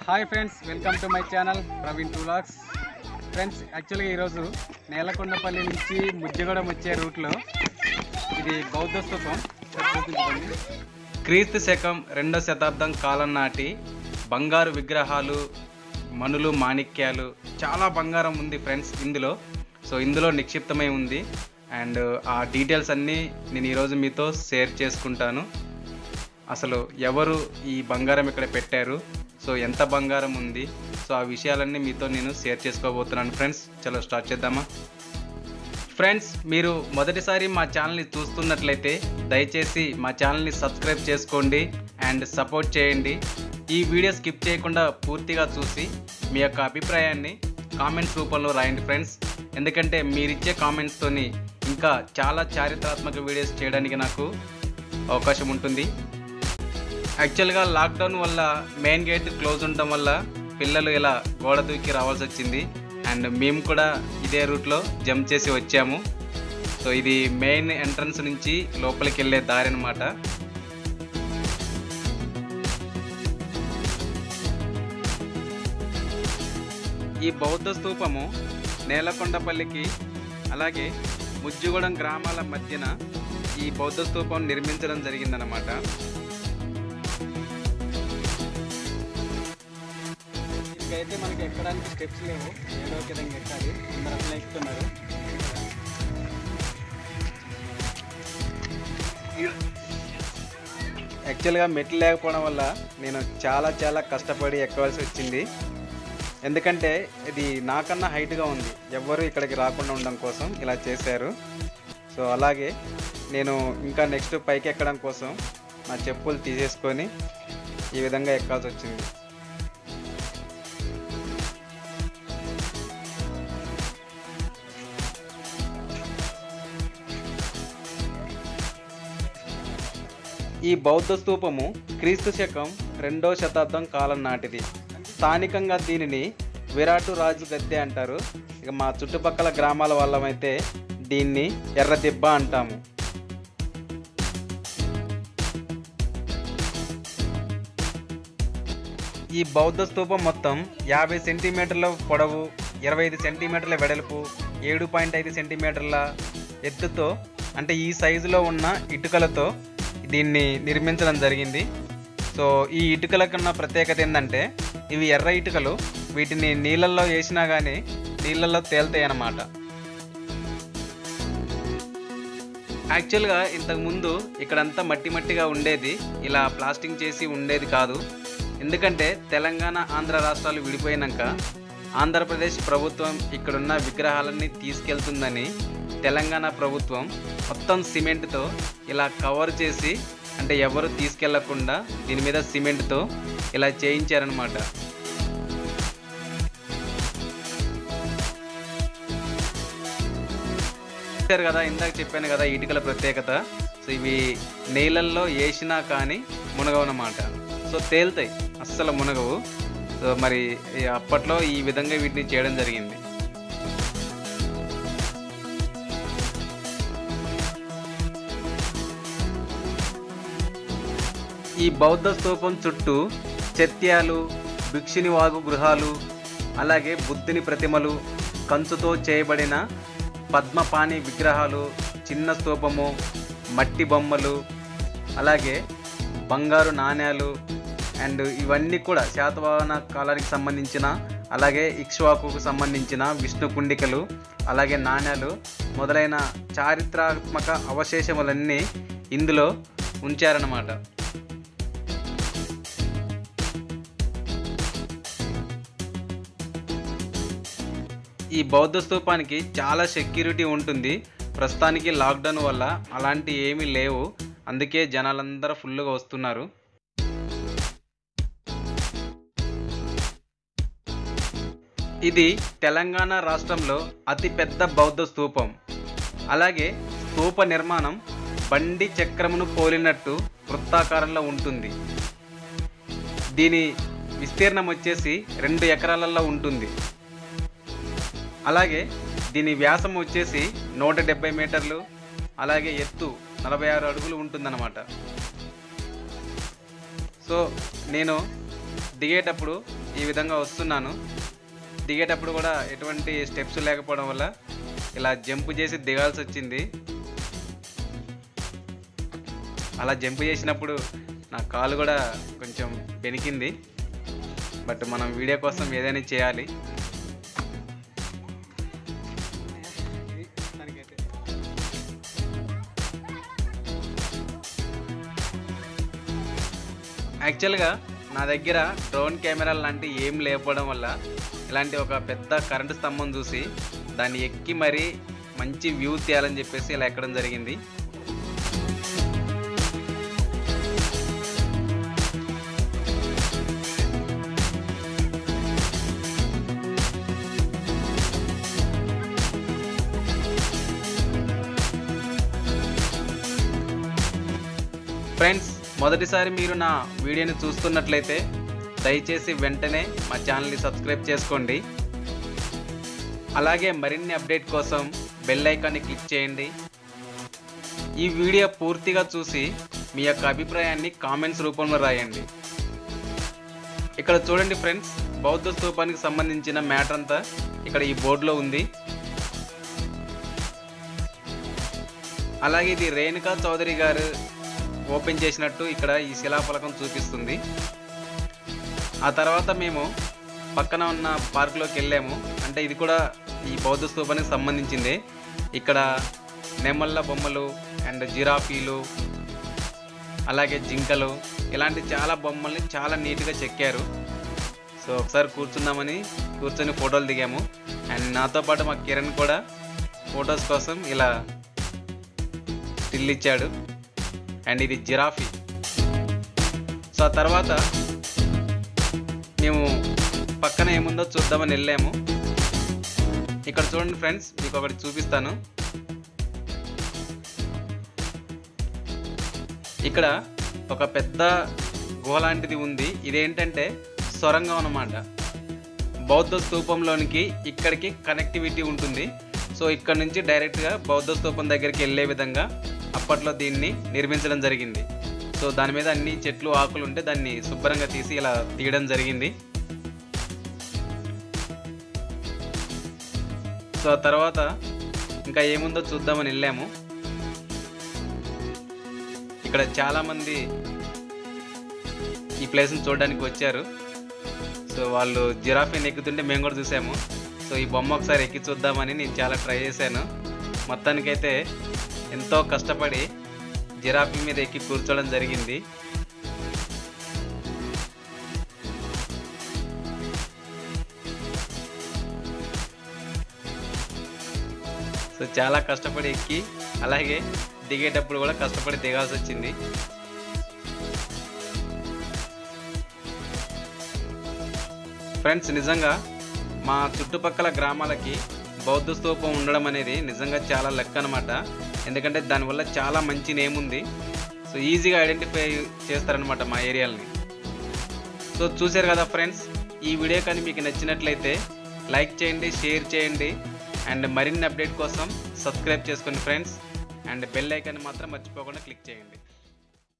Hi friends, welcome to my channel Praveen vlogs. Friends, యాక్చువల్గా ఈరోజు నేలకొండపల్లి నుంచి ముజ్జగూడెం వచ్చే రూట్లో ఇది బౌద్ధ స్తూపం. క్రీస్తు శకం 2వ శతాబ్దం కాలం నాటి బంగారు విగ్రహాలు, మణులు, మాణిక్యాలు, చాలా బంగారం ఉంది ఫ్రెండ్స్ ఇందులో. సో ఇందులో నిక్షిప్తమై ఉంది అండ్ ఆ డీటెయిల్స్ అన్నీ నేను ఈరోజు మీతో షేర్ చేసుకుంటాను. అసలు ఎవరు ఈ బంగారం ఇక్కడ పెట్టారు, సో ఎంత బంగారం ఉంది, సో ఆ విషయాలన్నీ మీతో నేను షేర్ చేసుకోబోతున్నాను ఫ్రెండ్స్. చలో స్టార్ట్ చేద్దామా. ఫ్రెండ్స్, మీరు మొదటిసారి మా ఛానల్ని చూస్తున్నట్లయితే దయచేసి మా ఛానల్ని సబ్స్క్రైబ్ చేసుకోండి అండ్ సపోర్ట్ చేయండి. ఈ వీడియో స్కిప్ చేయకుండా పూర్తిగా చూసి మీ యొక్క అభిప్రాయాన్ని కామెంట్స్ రూపంలో రాయండి ఫ్రెండ్స్. ఎందుకంటే మీరిచ్చే కామెంట్స్తోని ఇంకా చాలా చారిత్రాత్మక వీడియోస్ చేయడానికి నాకు అవకాశం ఉంటుంది. యాక్చువల్గా లాక్డౌన్ వల్ల మెయిన్ గేట్ క్లోజ్ ఉండటం వల్ల పిల్లలు ఇలా గోడ దూకి రావాల్సి వచ్చింది అండ్ మేము కూడా ఇదే రూట్లో జంప్ చేసి వచ్చాము. సో ఇది మెయిన్ ఎంట్రన్స్ నుంచి లోపలికి వెళ్ళే దారి అన్నమాట. ఈ బౌద్ధ స్తూపము నేలకొండపల్లికి అలాగే ముజ్జగూడెం గ్రామాల మధ్యన ఈ బౌద్ధ స్తూపం నిర్మించడం జరిగిందన్నమాట. అయితే మనకి ఎక్కడానికి స్టెప్స్ లేవు, ఏదో ఒక విధంగా ఎక్కాలి. అందరూ అట్లా ఎక్కుతున్నారు. యాక్చువల్గా మెట్లు లేకపోవడం వల్ల నేను చాలా కష్టపడి ఎక్కవలసి వచ్చింది. ఎందుకంటే ఇది నాకన్నా హైట్గా ఉంది, ఎవ్వరూ ఇక్కడికి రాకుండా ఉండడం కోసం ఇలా చేశారు. సో అలాగే నేను ఇంకా నెక్స్ట్ పైకి ఎక్కడం కోసం నా చెప్పులు తీసేసుకొని ఈ విధంగా ఎక్కాల్సి వచ్చింది. ఈ బౌద్ధ స్తూపము క్రీస్తు శకం 2వ శతాబ్దం కాలం నాటిది. స్థానికంగా దీనిని విరాటు రాజు గద్దె అంటారు. ఇక మా చుట్టుపక్కల గ్రామాల వాళ్ళమైతే దీన్ని ఎర్రదిబ్బ అంటాము. ఈ బౌద్ధ స్తూపం మొత్తం 50 సెంటీమీటర్ల పొడవు, 25 సెంటీమీటర్ల వెడల్పు, 7.5 సెంటీమీటర్ల ఎత్తుతో, అంటే ఈ సైజులో ఉన్న ఇటుకలతో దీన్ని నిర్మించడం జరిగింది. సో ఈ ఇటుకల కన్నా ప్రత్యేకత ఏంటంటే ఇవి ఎర్ర ఇటుకలు. వీటిని నీళ్ళల్లో వేసినా కానీ నీళ్ళల్లో తేలుతాయి అన్నమాట. యాక్చువల్గా ఇంతకుముందు ఇక్కడంతా మట్టిగా ఉండేది, ఇలా ప్లాస్టింగ్ చేసి ఉండేది కాదు. ఎందుకంటే తెలంగాణ, ఆంధ్ర రాష్ట్రాలు విడిపోయినాక ఆంధ్రప్రదేశ్ ప్రభుత్వం ఇక్కడున్న విగ్రహాలన్నీ తీసుకెళ్తుందని తెలంగాణ ప్రభుత్వం మొత్తం సిమెంట్తో ఇలా కవర్ చేసి, అంటే ఎవరు తీసుకెళ్లకుండా దీని మీద సిమెంట్తో ఇలా చేయించారనమాట. చూశారు కదా, ఇందాక చెప్పాను కదా ఇటుకల ప్రత్యేకత. సో ఇవి నీళ్ళల్లో వేసినా కానీ మునగవన్నమాట. సో తేలుతాయి, అస్సలు మునగవు. సో మరి అప్పట్లో ఈ విధంగా వీటిని చేయడం జరిగింది. ఈ బౌద్ధ స్తూపం చుట్టూ చత్యాలు, భిక్షుని వాగు గృహాలు, అలాగే బుద్ధుని ప్రతిమలు, కంచుతో చేయబడిన పద్మపాణి విగ్రహాలు, చిన్న స్తూపము, మట్టి బొమ్మలు, అలాగే బంగారు నాణ్యాలు అండ్ ఇవన్నీ కూడా శాతవాహన కాలానికి సంబంధించిన, అలాగే ఇక్ష్వాకుకు సంబంధించిన విష్ణు కుండికలు, అలాగే నాణ్యాలు మొదలైన చారిత్రాత్మక అవశేషములన్నీ ఇందులో ఉంచారన్నమాట. ఈ బౌద్ధ స్తూపానికి చాలా సెక్యూరిటీ ఉంటుంది. ప్రస్తుతానికి లాక్డౌన్ వల్ల అలాంటి ఏమీ లేవు, అందుకే జనాలందరూ ఫుల్గా వస్తున్నారు. ఇది తెలంగాణ రాష్ట్రంలో అతిపెద్ద బౌద్ధ స్తూపం. అలాగే స్తూప నిర్మాణం బండి చక్రమును పోలినట్టు వృత్తాకారంలో ఉంటుంది. దీని విస్తీర్ణం వచ్చేసి 2 ఎకరాలలో ఉంటుంది. అలాగే దీని వ్యాసం వచ్చేసి 170 మీటర్లు, అలాగే ఎత్తు 46 అడుగులు ఉంటుందన్నమాట. సో నేను దిగేటప్పుడు ఈ విధంగా వస్తున్నాను. దిగేటప్పుడు కూడా ఎటువంటి స్టెప్స్ లేకపోవడం వల్ల ఇలా జంప్ చేసి దిగాల్సి వచ్చింది. అలా జంప్ చేసినప్పుడు నా కాలు కూడా కొంచెం బెనికింది. బట్ మనం వీడియో కోసం ఏదైనా చేయాలి. యాక్చువల్గా నా దగ్గర డ్రోన్ కెమెరాలు లాంటి ఏం లేకపోవడం వల్ల ఇలాంటి ఒక పెద్ద కరెంటు స్తంభం చూసి దాన్ని ఎక్కి మరీ మంచి వ్యూ తీయాలని చెప్పేసి ఇలా ఎక్కడం జరిగింది. ఫ్రెండ్స్, మొదటిసారి మీరు నా వీడియోని చూస్తున్నట్లయితే దయచేసి వెంటనే మా ఛానల్ని సబ్స్క్రైబ్ చేసుకోండి. అలాగే మరిన్ని అప్డేట్ కోసం బెల్ ఐకాన్ని క్లిక్ చేయండి. ఈ వీడియో పూర్తిగా చూసి మీ యొక్క అభిప్రాయాన్ని కామెంట్స్ రూపంలో రాయండి. ఇక్కడ చూడండి ఫ్రెండ్స్, బౌద్ధ స్తూపానికి సంబంధించిన మ్యాటర్ అంతా ఇక్కడ ఈ బోర్డులో ఉంది. అలాగే ఇది రేణుకా చౌదరి గారు ఓపెన్ చేసినట్టు ఇక్కడ ఈ శిలాఫలకం చూపిస్తుంది. ఆ తర్వాత మేము పక్కన ఉన్న పార్కులోకి వెళ్ళాము. అంటే ఇది కూడా ఈ బౌద్ధ స్తూపానికి సంబంధించిందే. ఇక్కడ నెమళ్ళ బొమ్మలు అండ్ జిరాఫీలు, అలాగే జింకలు, ఇలాంటి చాలా బొమ్మల్ని చాలా నీట్గా చెక్కారు. సో ఒకసారి కూర్చొని ఫోటోలు దిగాము. అండ్ నాతో పాటు మా కిరణ్ కూడా ఫొటోస్ కోసం ఇలా స్టిల్ ఇచ్చాడు. అండ్ ఇది జిరాఫీ. సో ఆ తర్వాత మేము పక్కన ఏముందో చూద్దామని వెళ్ళాము. ఇక్కడ చూడండి ఫ్రెండ్స్, మీకు ఒకటి చూపిస్తాను. ఇక్కడ ఒక పెద్ద గుహ లాంటిది ఉంది. ఇదేంటంటే సొరంగం అన్నమాట. బౌద్ధ స్తూపంలోనికి ఇక్కడికి కనెక్టివిటీ ఉంటుంది. సో ఇక్కడ నుంచి డైరెక్ట్గా బౌద్ధ స్తూపం దగ్గరికి వెళ్ళే విధంగా అప్పట్లో దీన్ని నిర్మించడం జరిగింది. సో దాని మీద అన్ని చెట్లు ఆకులు ఉంటే దాన్ని శుభ్రంగా తీసి ఇలా తీయడం జరిగింది. సో ఆ తర్వాత ఇంకా ఏముందో చూద్దామని వెళ్ళాము. ఇక్కడ చాలామంది ఈ ప్లేస్ని చూడడానికి వచ్చారు. సో వాళ్ళు జిరాఫీని ఎక్కుతుంటే మేము కూడా చూసాము. సో ఈ బొమ్మ ఒకసారి ఎక్కి చూద్దామని నేను చాలా ట్రై చేశాను. మొత్తానికైతే ఎంతో కష్టపడి జిరాఫీ మీద ఎక్కి కూర్చోవడం జరిగింది. సో చాలా కష్టపడి ఎక్కి అలాగే దిగేటప్పుడు కూడా కష్టపడి దిగాల్సి వచ్చింది. ఫ్రెండ్స్, నిజంగా మా చుట్టుపక్కల గ్రామాలకి బౌద్ధ స్తూపం ఉండడం అనేది నిజంగా చాలా లక్ అనమాట. ఎందుకంటే దానివల్ల చాలా మంచి నేమ్ ఉంది. సో ఈజీగా ఐడెంటిఫై చేస్తారనమాట మా ఏరియాలని. సో చూశారు కదా ఫ్రెండ్స్, ఈ వీడియో కానీ మీకు నచ్చినట్లయితే లైక్ చేయండి, షేర్ చేయండి. అండ్ మరిన్ని అప్డేట్ కోసం సబ్స్క్రైబ్ చేసుకోండి ఫ్రెండ్స్. అండ్ బెల్ ఐకాన్ మాత్రం మర్చిపోకుండా క్లిక్ చేయండి.